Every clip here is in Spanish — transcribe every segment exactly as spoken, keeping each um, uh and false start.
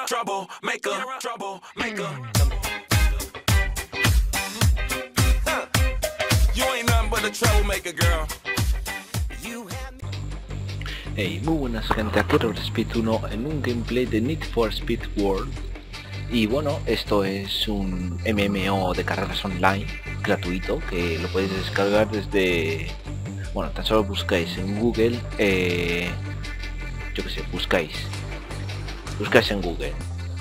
trouble maker, trouble maker. You ain't nothing but a troublemaker, girl. Hey, muy buenas gente, aquí Speed uno en un gameplay de Need for Speed World. Y bueno, esto es un M M O de carreras online gratuito que lo podéis descargar desde... Bueno, tan solo buscáis en Google, eh, yo que sé, buscáis buscáis en Google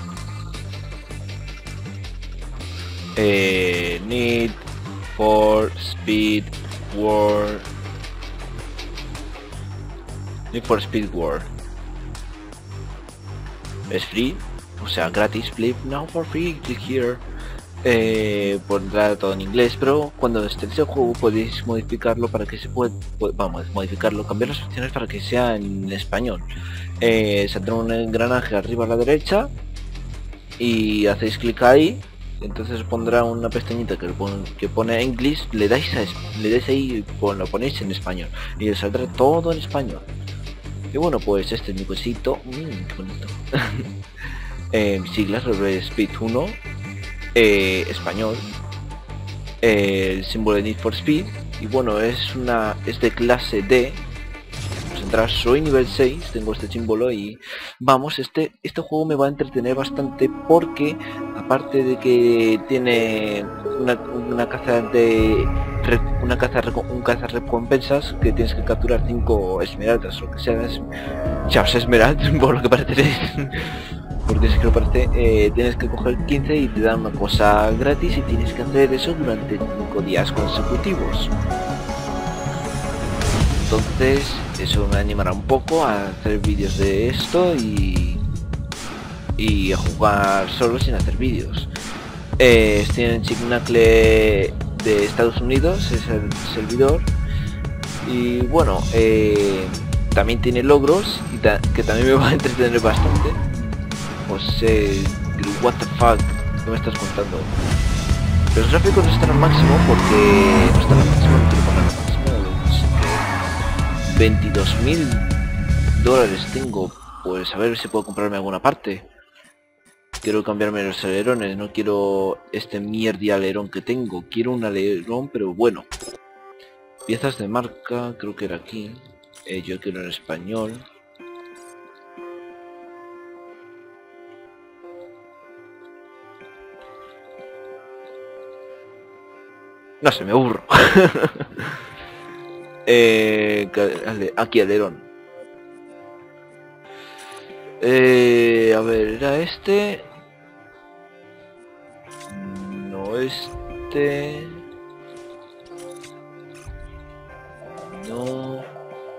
eh, Need for Speed World, Need for Speed World. Es free, o sea, gratis. Play now for free, click here. Eh, pondrá todo en inglés, pero cuando estéis el juego podéis modificarlo para que se pueda, vamos, modificarlo, cambiar las opciones para que sea en español. Eh, saldrá un engranaje arriba a la derecha y hacéis clic ahí, entonces pondrá una pestañita que pone, que pone English, le dais a, le dais ahí y lo ponéis en español y os saldrá todo en español. Y bueno, pues este es mi cosito. Mmm, qué bonito. eh, siglas, Speed uno. Eh, español, eh, el símbolo de Need for Speed, y bueno, es una es de clase D. Pues entrar, soy nivel seis, tengo este símbolo y vamos, este este juego me va a entretener bastante porque aparte de que tiene una, una caza de una caza un caza recompensas que tienes que capturar cinco esmeraldas o lo que sea, es, chas esmeraldas por lo que parece. Porque si que lo parece, eh, tienes que coger quince y te dan una cosa gratis y tienes que hacer eso durante cinco días consecutivos. Entonces eso me animará un poco a hacer vídeos de esto y, y a jugar solo sin hacer vídeos. Eh, estoy en Chignacle de Estados Unidos, es el servidor. Y bueno, eh, también tiene logros y ta que también me va a entretener bastante. O sea, what the fuck, ¿qué me estás contando? Los gráficos no están al máximo porque no están al máximo, no quiero poner al máximo. veintidós mil dólares tengo, pues a ver si puedo comprarme alguna parte. Quiero cambiarme los alerones, no quiero este mierda alerón que tengo, quiero un alerón pero bueno. Piezas de marca, creo que era aquí, eh, yo quiero en español. No sé, me aburro. eh, aquí alerón. Eh, a ver, era este. No, este. No.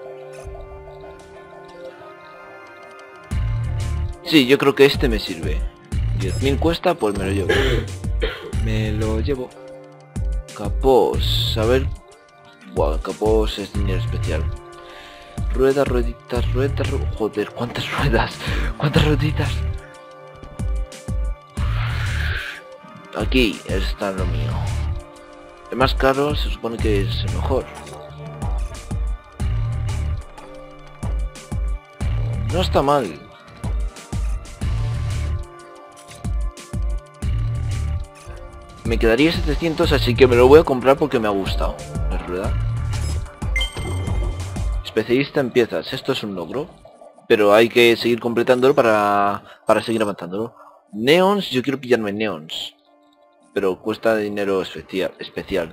Sí, yo creo que este me sirve. diez mil cuesta, pues me lo llevo. Me lo llevo. Capós, a ver. Buah, capós es dinero especial. Ruedas, rueditas, ruedas, ru joder, ¿cuántas ruedas? ¿Cuántas rueditas? Aquí está lo mío. El más caro se supone que es el mejor. No está mal. Me quedaría setecientos, así que me lo voy a comprar porque me ha gustado, es verdad. Especialista en piezas, esto es un logro, pero hay que seguir completándolo para, para seguir avanzándolo. Neons, yo quiero pillarme neons, pero cuesta dinero especial. especial.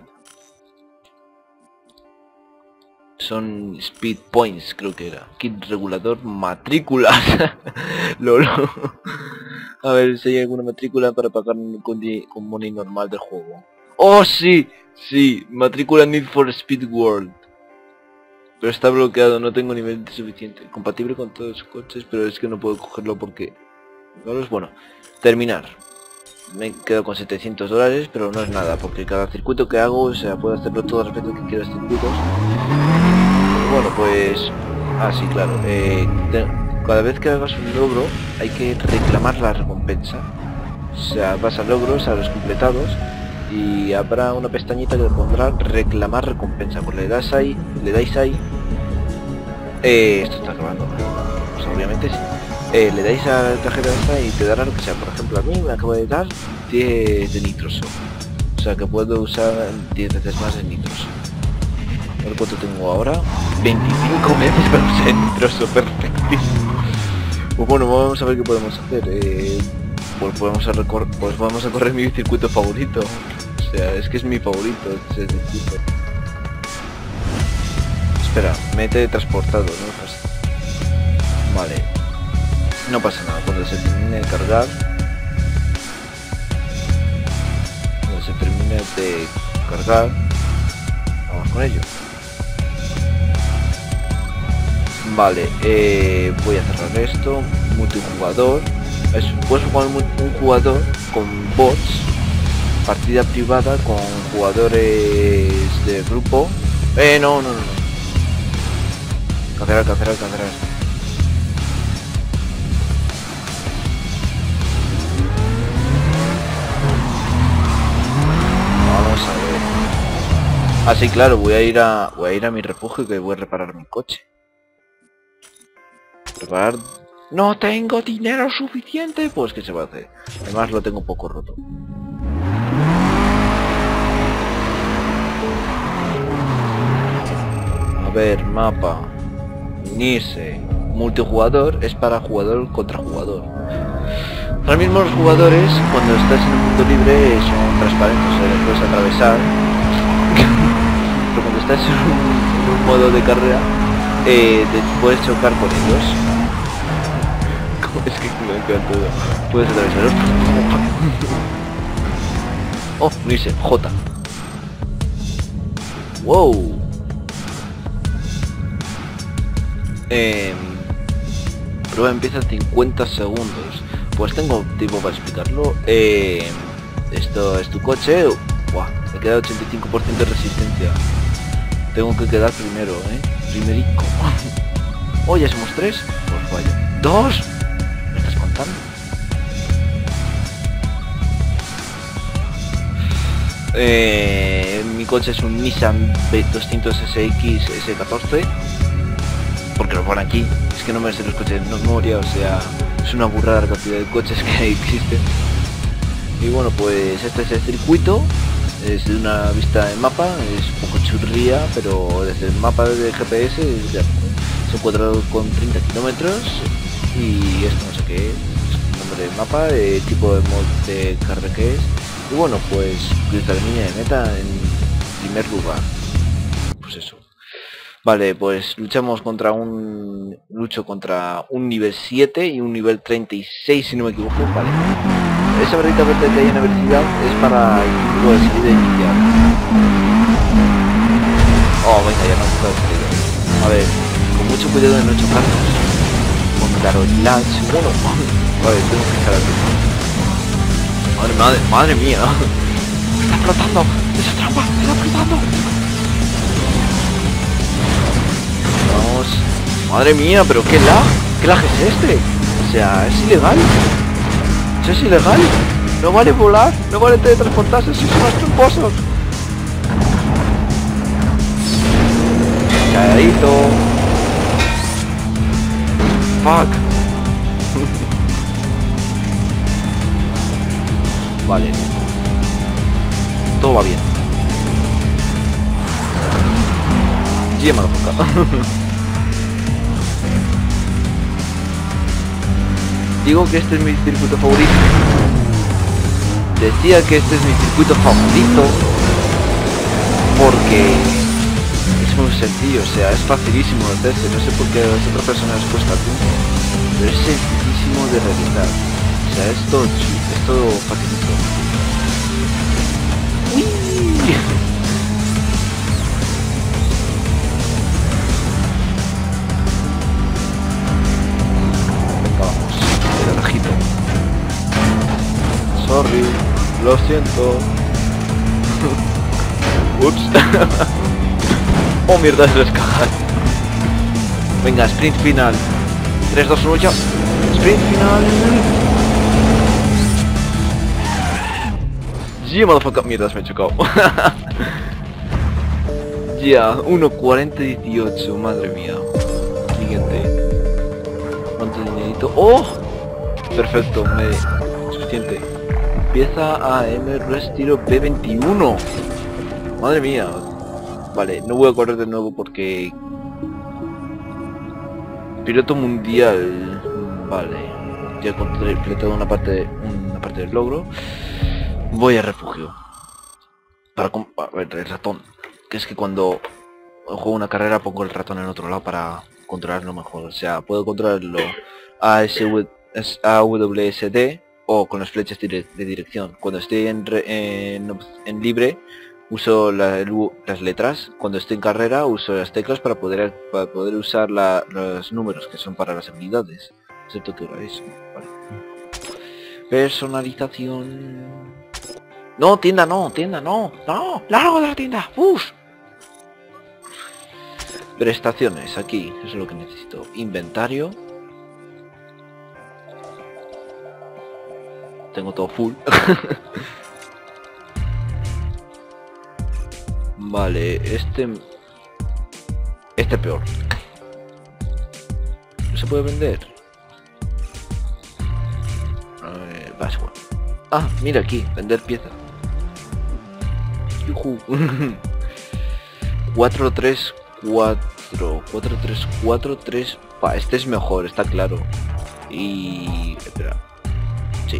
Son speed points, creo que era. Kit regulador, matrículas. Lolo. A ver si hay alguna matrícula para pagar con, con money normal del juego. ¡Oh, sí! Sí, matrícula Need for Speed World. Pero está bloqueado, no tengo nivel suficiente. Compatible con todos los coches, pero es que no puedo cogerlo porque... No es bueno. Terminar. Me quedo con setecientos dólares, pero no es nada, porque cada circuito que hago, o sea, puedo hacerlo todo respecto a que quieras circuitos. Bueno, pues... Ah, sí, claro. Eh, te... Cada vez que hagas un logro hay que reclamar la recompensa. O sea, vas a logros, a los completados y habrá una pestañita que te pondrá reclamar recompensa. Pues le das ahí, le dais ahí. Eh, esto está grabando. Pues obviamente sí. eh, le dais a la tarjeta esta y te dará lo que sea. Por ejemplo, a mí me acaba de dar diez de nitroso. O sea que puedo usar diez veces más de nitroso. A ver cuánto tengo ahora. veinticinco veces para usar nitroso, perfectísimo. Pues bueno, vamos a ver qué podemos hacer. Eh, pues podemos a recorrer, pues vamos a correr mi circuito favorito. O sea, es que es mi favorito ese circuito. Espera, me he teletransportado, ¿no? Pues, vale. No pasa nada, cuando se termine de cargar. Cuando se termine de cargar, vamos con ello. Vale, eh, voy a cerrar esto. Multijugador. Es, puedes jugar un, un jugador con bots. Partida privada con jugadores de grupo. Eh, no, no, no. Cancelar, cancelar, cancelar. Vamos a ver. Ah, sí, claro, voy a ir a. Voy a ir a mi refugio que voy a reparar mi coche. Reparar. No tengo dinero suficiente. Pues ¿qué se va a hacer? Además lo tengo un poco roto. A ver, mapa. Unirse. Multijugador es para jugador contra jugador. Ahora mismo los jugadores, cuando estás en el mundo libre, son transparentes, o sea, los puedes atravesar. Pero cuando estás en un, en un modo de carrera, eh, te puedes chocar con ellos. Es que me encanta todo. Puedes atravesarlos. Oh, unirse, J. Wow. Eh, prueba empieza en cincuenta segundos. Pues tengo tiempo para explicarlo. Eh, esto es tu coche. Buah, me queda ochenta y cinco por ciento de resistencia. Tengo que quedar primero, ¿eh? Primerico. Oh, ya somos tres. Pues vaya. ¿Dos? ¿Me estás contando? Eh, mi coche es un Nissan B doscientos S X S catorce. Porque lo pone aquí. Es que no me sé los coches de memoria, o sea, es una burrada la cantidad de coches que existen. Y bueno, pues este es el circuito. Es de una vista de mapa, es un poco churría, pero desde el mapa de G P S es, ya, es un cuadrado con treinta kilómetros. Y esto no sé qué es, es nombre del mapa, el tipo de mod de carrera que es. Y bueno, pues cruzar la línea de meta en primer lugar. Pues eso. Vale, pues luchamos contra un... Lucho contra un nivel siete y un nivel treinta y seis, si no me equivoco. Vale. Esa barrita verde que hay en la velocidad es para el tipo de salida inicial. Oh, venga, ya no ha tocado salida. A ver, con mucho cuidado de no chocarnos. Con Carolax. Bueno, vale, tengo que estar aquí. Madre, madre, madre mía. Me está explotando. Esa trampa, me está explotando. Vamos. Madre mía, pero qué lag. ¿Qué lag es este? O sea, es ilegal. Eso es ilegal. No vale volar. No vale teletransportarse. Si son más tramposos. Calladito. Fuck. Vale. Todo va bien. Yeah, motherfucker. Digo que este es mi circuito favorito. Decía que este es mi circuito favorito porque es muy sencillo, o sea, es facilísimo de hacerse. No sé por qué a las otras personas les cuesta tiempo, pero es sencillísimo de realizar. O sea, es todo chill, es todo facilito. ¡Uy! Sorry, lo siento. Ups. Oh mierda, se les caja. Venga, sprint final. tres, dos, uno, ya. Sprint final. Yeah, motherfucker. Mierda, se me he chocado. Ya, yeah, uno cuarenta dieciocho, madre mía. Siguiente. ¿Cuánto dinerito? ¡Oh! Perfecto, me... suficiente. Pieza A M Restiro B veintiuno. Madre mía. Vale, no voy a correr de nuevo porque... Piloto mundial. Vale. Ya he completado una parte, una parte del logro. Voy a refugio. Para... A ver, el ratón. Que es que cuando juego una carrera pongo el ratón en otro lado para controlarlo mejor. O sea, puedo controlarlo A S W S D o con las flechas de dirección. Cuando estoy en, re, en, en libre uso la, las letras. Cuando estoy en carrera uso las teclas para poder para poder usar la, los números que son para las habilidades. Excepto que es vale. Personalización. No, tienda no, tienda no, no, largo de la tienda. Uf. Prestaciones, aquí eso es lo que necesito. Inventario. Tengo todo full. Vale, este... Este peor. ¿No se puede vender? A ver, va, es bueno. Ah, mira aquí, vender pieza. Yuhu. cuatro tres cuatro cuatro tres cuatro tres. Pa, este es mejor, está claro. Y... espera. Sí.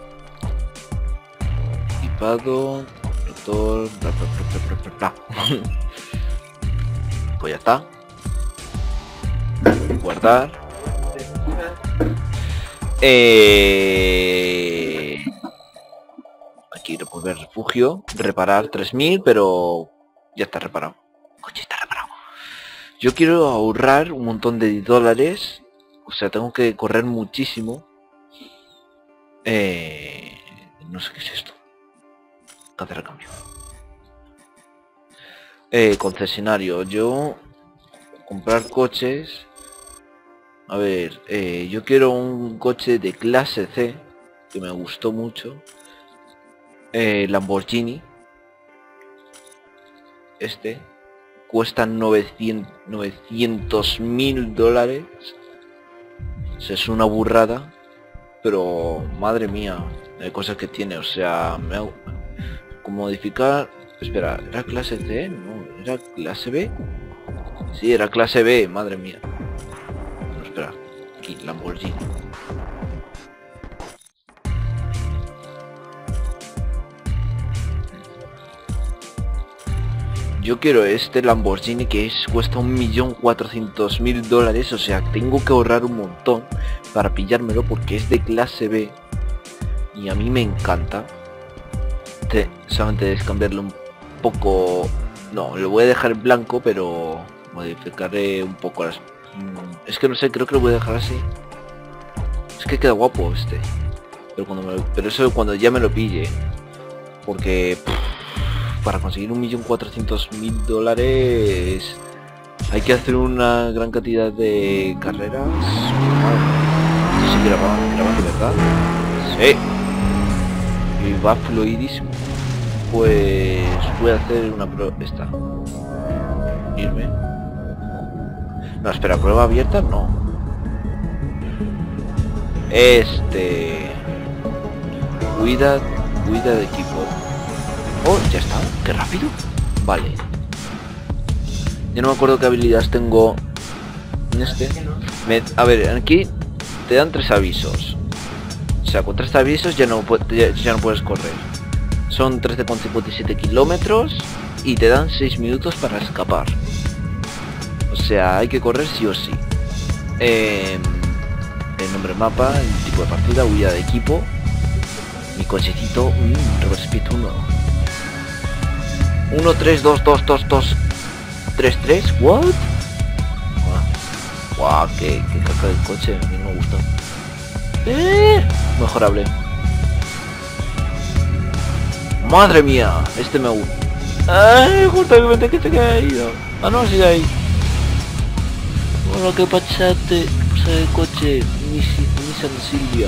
Equipado. Motor. Bla, bla, bla, bla, bla, bla. Pues ya está. Guardar. Eh... Aquí revolver refugio. Reparar tres mil, pero ya está reparado. Coche, está reparado. Yo quiero ahorrar un montón de dólares. O sea, tengo que correr muchísimo. Eh... No sé qué es esto. Cancelar cambio. Eh, concesionario. Yo... comprar coches. A ver, eh, yo quiero un coche de clase C. Que me gustó mucho. Eh, Lamborghini. Este. Cuesta novecientos mil dólares. O sea, es una burrada. Pero, madre mía, hay cosas que tiene. O sea, me hago... como modificar... Espera, ¿era clase C? No, ¿era clase B? Sí, era clase B, madre mía. No, espera, aquí, Lamborghini. Yo quiero este Lamborghini que es, cuesta un millón cuatrocientos mil dólares. O sea, tengo que ahorrar un montón para pillármelo porque es de clase B. Y a mí me encanta. Te, solamente debes cambiarle un poco... No, lo voy a dejar en blanco, pero modificaré un poco las... Es que no sé, creo que lo voy a dejar así. Es que queda guapo este. Pero, cuando me lo... pero eso cuando ya me lo pille. Porque... Pff, para conseguir un millón cuatrocientos mil dólares hay que hacer una gran cantidad de carreras. No sé si graban, graban de verdad. Sí. Y va fluidísimo. Pues voy a hacer una prueba. Esta. Irme. No, espera, prueba abierta, no. Este. Cuida, cuida de equipo. Oh, ya está, qué rápido. Vale. Yo no me acuerdo qué habilidades tengo en este. Me, a ver, aquí te dan tres avisos. O sea, con tres avisos ya no, ya, ya no puedes correr. Son trece coma cincuenta y siete kilómetros y te dan seis minutos para escapar. O sea, hay que correr sí o sí. Eh, el nombre mapa, el tipo de partida, huida de equipo. Mi cochecito, mmm, reverse speed uno. uno, tres, dos, dos, dos, dos, tres, tres, what? Guau, wow, qué, qué caca del coche, a mí no me gusta. Eh, mejorable. Madre mía, este me gusta. Ay, justamente que se ha caído. Ah, no, sigue ahí. Bueno, que pachate, pasa el coche, Nissan Silvia.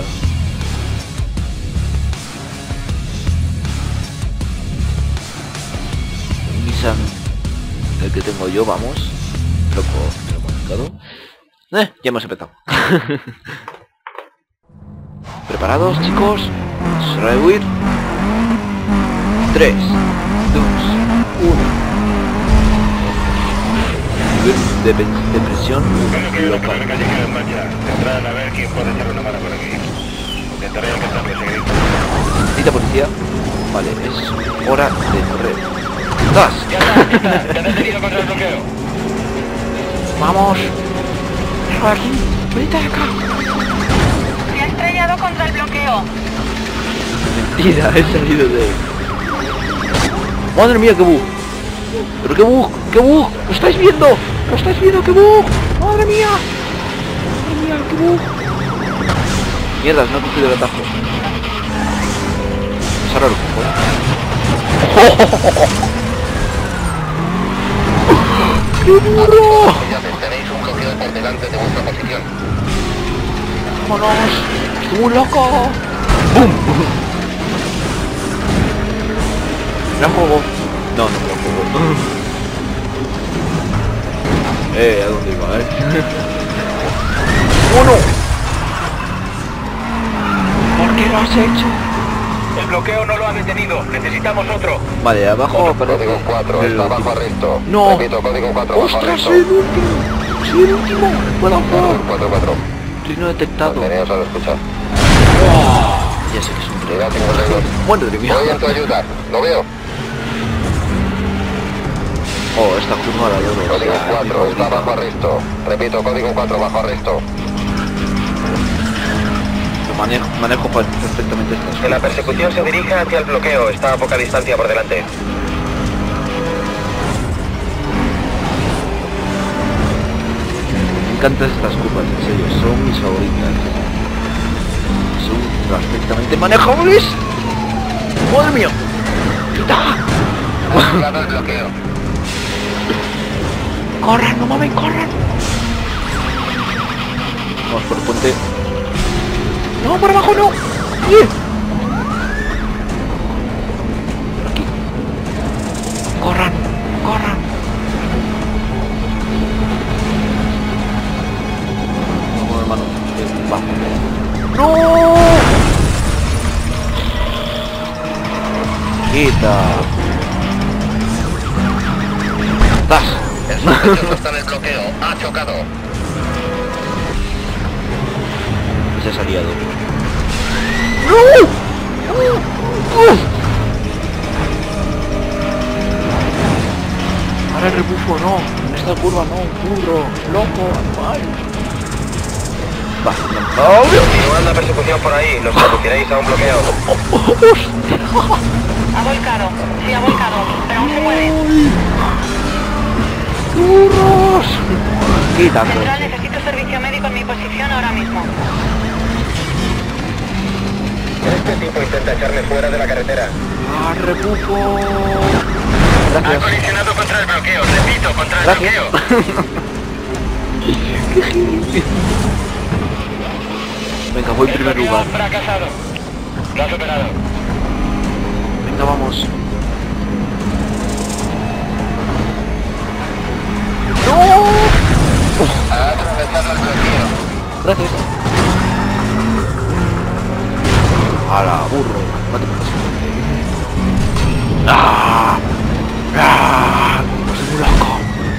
El que tengo yo, vamos, loco, lo he marcado. Eh, ya hemos empezado. ¿Preparados, chicos? Rewind. tres, dos, uno. De, de presión local. Entrarán a ver quién puede echar una mano por aquí. Intentaré alcanzarlo enseguida. Cita policía. Vale, es hora de correr. ¡Das! Ya está, ya está. Ya te he tenido contra el bloqueo. ¡Vamos! ¡Aquí! ¡Vete acá! Se ha estrellado contra el bloqueo. Mentira, he salido de él. ¡Madre mía, qué bug! ¡Pero qué bug! ¡Qué bug! ¿Lo estáis viendo? ¿Lo estáis viendo? ¡Qué bug! ¡Madre mía! ¡Madre mía, qué bug! Mierdas, no he cogido el atajo. Es ahora lo cojo. ¡Qué burro! Tenéis un bloqueo por delante de vuestra posición. ¡Vámonos! ¡Estoy muy loco! ¡Bum! ¿La juego? No, no me lo juego. Eh, ¿a dónde iba, eh? ¡Uno! ¿Por qué lo has hecho? El bloqueo no lo ha detenido. Necesitamos otro. Vale, abajo aparece... Código cuatro, el está último. bajo arresto. No. Repito, código cuatro, bajo ¡Ostras, arresto. soy el último! ¡Soy el último! ¡Puedo jugar! cuatro cuatro. Trino detectado. Manteneos al escuchar. Ya sé que es un trino. Unidad cincuenta y dos. Madre mía. Voy en tu ayuda. Lo veo. Oh, esta curva la adoro. Código O sea, cuatro, mi está favorita. bajo arresto. Repito, código cuatro, bajo arresto. Lo manejo, manejo pa- perfectamente estas Que la cosas. persecución se dirija hacia el bloqueo. Está a poca distancia por delante. Me encantan estas curvas, en serio, son mis favoritas. Son perfectamente manejables. ¡Madre mía! ¡Quita! Activado el bloqueo. ¡Corran, no mames, corran! Vamos por el puente. ¡No, por abajo no! ¡Bien! Por aquí. ¡Corran! ¡Corran! Vamos, hermano. Eh, Vamos. ¡No! ¡Quita! ¡Das! El sospechoso está en el bloqueo. Ha chocado. Se ha salido. ¡No! ¡Uf! Ahora el rebufo no. En esta curva no. Burro. Loco. Animal. Va. No. Continuad la persecución por ahí. Nos conduciréis a un bloqueo. Ha volcado. Sí, ha volcado. Pero aún se puede. ¡Burros! Quita, Central, necesito servicio médico en mi posición ahora mismo. Este tipo intenta echarme fuera de la carretera. ¡Ah, rebufo! Ha Gracias. colisionado contra el bloqueo. Repito, contra el Gracias. bloqueo. Venga, voy en primer lugar. Fracasado. Lo ha superado. Venga, vamos. ¡No! Ha atravesado el bloqueo. Gracias. A la burro. No te pases. ¡Ah! ¡Ah! ¡Soy muy loco!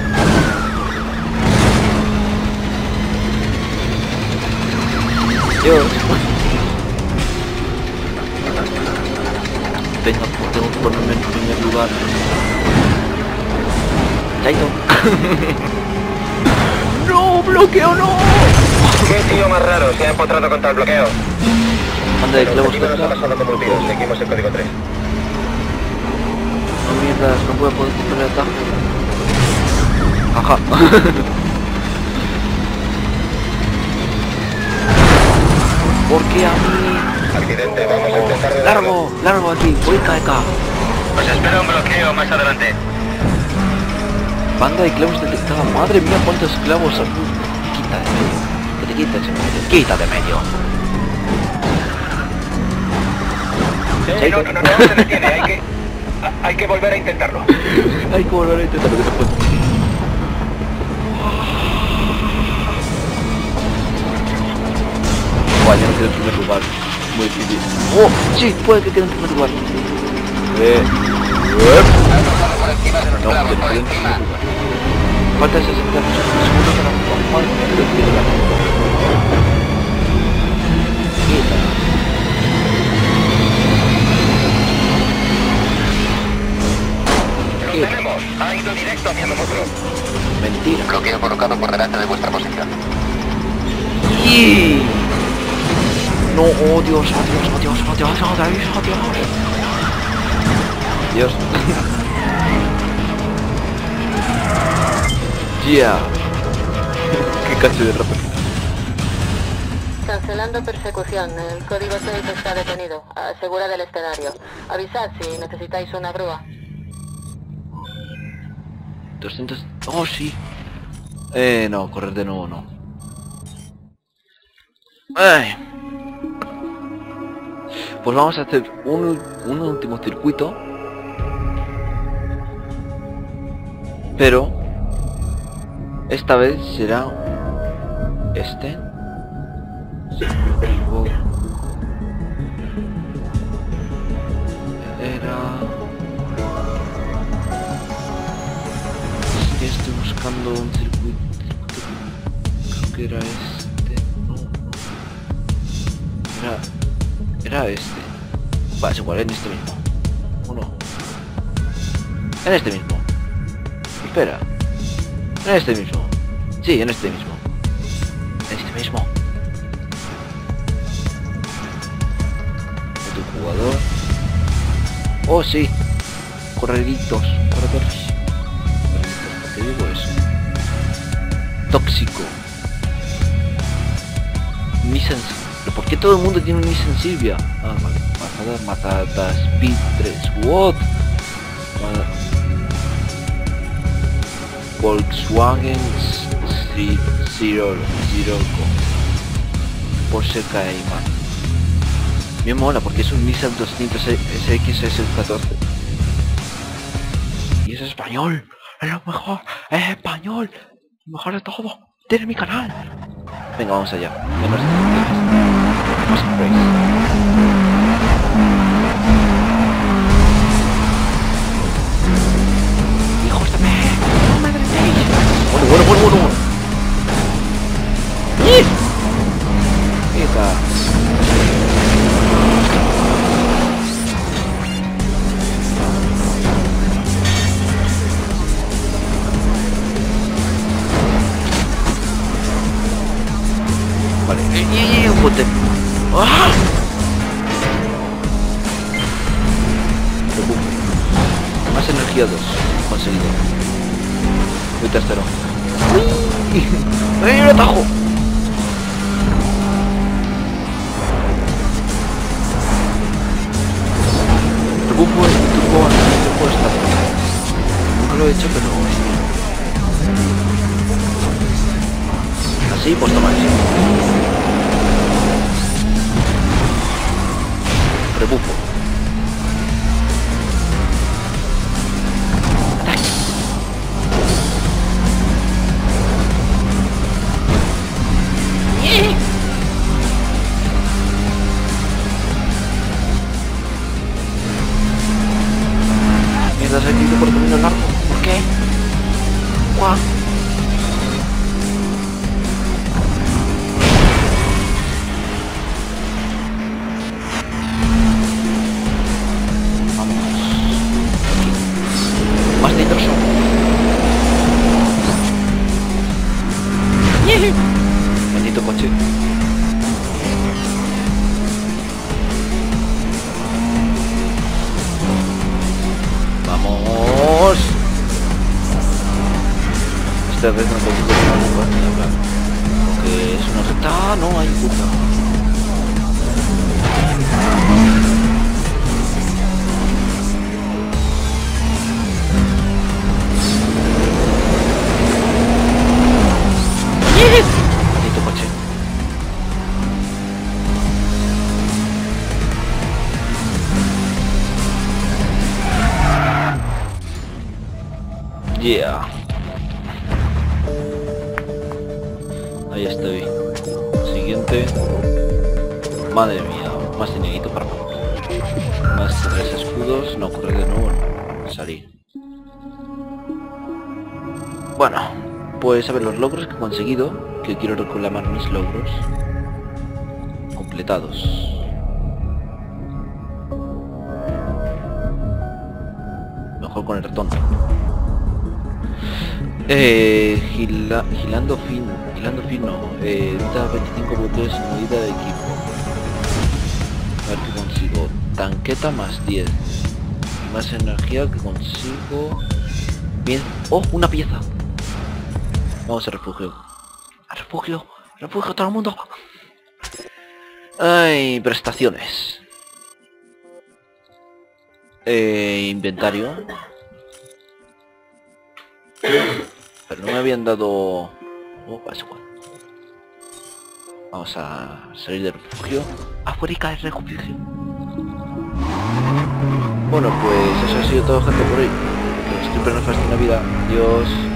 Dios. Venga, pues tengo que ponerme en primer lugar. Chaito. ¡No! ¡Bloqueo no! ¿Qué tío más raro se ha empotrado contra el bloqueo? Anda de El clavos objetivo nos ha cerca. pasado como un tiro. Seguimos el código tres. No mierdas, no puedo poder coger el atajo. Ajá. ¿Por qué a mí? Accidente, vamos a intentar de darlo. Largo, largo aquí, voy K K. Pues espera un bloqueo más adelante. Banda de clavos detectada. Madre mía, cuántos clavos son. Quita de medio. Que te quites de medio. Quita de medio. Eh, no, no, no, no se detiene. Hay que, a- hay que volver a intentarlo. Hay que volver a intentarlo. Que no puedo. quede en primer lugar. Muy difícil. ¡Oh! Sí, puede que quede en primer lugar. Eh... Por encima de los No, clavos, que por quede en primer encima. lugar. Falta sesenta segundos para Juan, creo que queda. Lo tenemos. Ha ido directo hacia nosotros. Mentira. Bloqueo colocado por delante de vuestra posición. ¡Y! No, oh Dios, oh Dios, oh Dios, oh Dios, oh Dios, oh Dios. Dios. Ya. Qué cacho de rápido. Cancelando persecución. El código seis está detenido. Asegura del escenario. Avisad si necesitáis una grúa. doscientos... Oh, sí. Eh, no, correr de nuevo no. Ay. Pues vamos a hacer un, un último circuito. Pero esta vez será este. Era... Estoy buscando un circuito. Creo que era este. No, no. Era... Era este. Va, es igual, en este mismo. ¿O no? En este mismo. Espera. En este mismo. Sí, en este mismo. En este mismo. Tu jugador. Oh, sí. Correritos. Corredores. ¿Qué digo eso? Tóxico. Nissan. ¿Pero por qué todo el mundo tiene un Nissan Silvia? Ah, vale. Matador, Matata, Speed tres. What? Vale. Volkswagen Street Zero Zero Porsche Cayman. Me mola porque es un Nissan doscientos S X S catorce. Y es español. Es lo mejor. Es español. Lo mejor de todo. Tiene mi canal. Venga, vamos allá. Vamos a hijos de me. No me detenéis. Bueno, bueno, bueno, bueno. Esta. Vale, y, y, y un bote. ¡Ah! Más energía dos. Conseguido. Muy tercero. ¡Uy! ¡Ay, un atajo! Rebufo es mi turbo turbo estar. Nunca lo he hecho, pero... Así, pues toma eso. Rebufo. Ataque. Mierda, se ha ido por el camino largo. ¿Por qué? Guau. Más nitroso. Maldito coche. Vamos. Esta vez no consigo una bomba. Porque es una recta. No hay puta. Maldito coche. Yeah. Ahí estoy. Siguiente. Madre mía, más dinerito para más tres escudos, no ocurre de nuevo, no, salir. Bueno, pues a ver los logros que he conseguido, que quiero reclamar mis logros completados. Mejor con el ratón. Eh, gila, gilando fino, gilando fino, eh, da veinticinco bloqueos sin medida de equipo. A ver qué consigo. Tanqueta más diez. Y más energía que consigo. Bien. ¡Oh! Una pieza. Vamos al refugio. Al refugio. Refugio a todo el mundo. Ay, prestaciones. Eh, inventario. Pero no me habían dado... Oh, pasa igual. Vamos a salir del refugio. Afuera el refugio. Bueno, pues eso ha sido todo, gente, por hoy. Que siempre nos fascina la vida. Adiós.